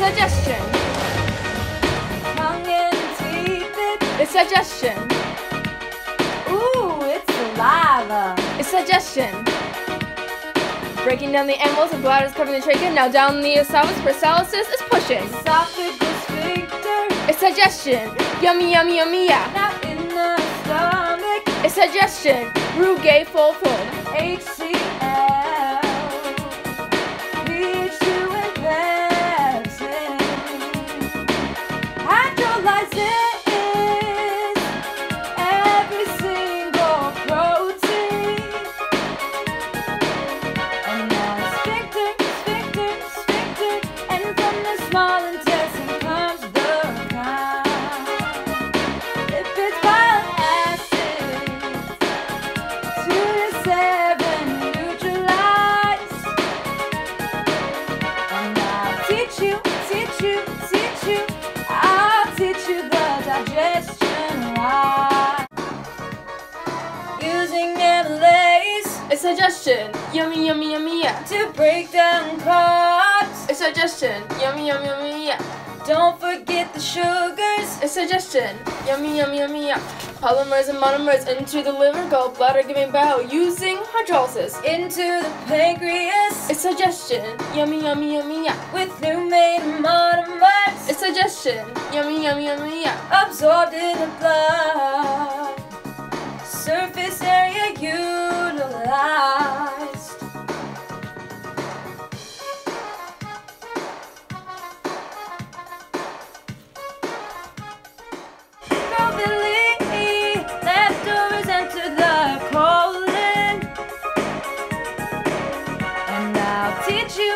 suggestion. Tongue and teeth, It's digestion. ooh, it's saliva. It's digestion. Breaking down the animals, the bladders covering the trachea. Now down the esophagus, paralysis is pushing. Esophagus sphincter, It's digestion. Yummy, yummy, yummy, yeah. now in the stomach. It's digestion. Rugae fulfilled. HCl, P2 and pepsin. Hydrolyzes every single protein. And now sphincter, sphincter, sphincter, and from the small intestine comes the chyme. Lipids, bile acids, 2 to 7 neutralize. And I'll teach you, I'll teach you the digestion right. Using amylase It's digestion. Yummy, yummy, yummy, yeah. to break down carbs. It's digestion. Yummy, yummy, yummy, yeah. Don't forget the sugars. It's digestion. Yummy, yummy, yummy, yeah. Polymers and monomers into the liver, gallbladder giving bile using hydrolysis. Into the pancreas It's digestion. Yummy, yummy, yummy, yeah. with new main monomers It's digestion. Yummy, yummy, yummy, yeah. absorbed in the blood. Surface area utilized. Probably leftovers enter the colon. And I'll teach you,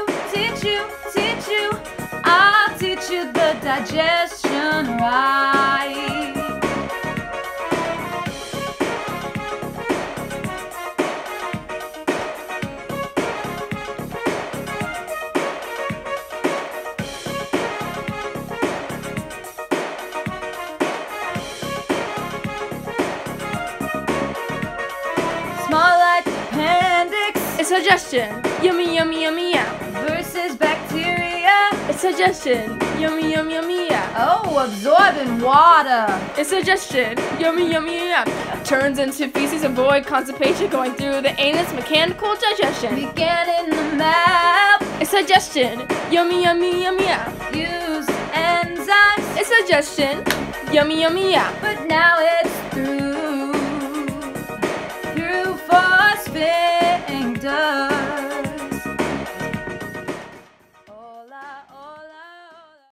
I'll teach you the digestion right. Small like appendix It's digestion. Yummy, yummy, yummy, yeah. versus bacteria. It's digestion. Yummy, yummy, yummy, yeah. Oh, absorbing water. It's digestion. Yummy, yummy, yeah. Turns into feces, avoid constipation, going through the anus, mechanical digestion. Began in the mouth. It's digestion. Yummy, yummy, yummy, yeah. Use enzymes, It's digestion. Yummy, yummy, yeah. but now it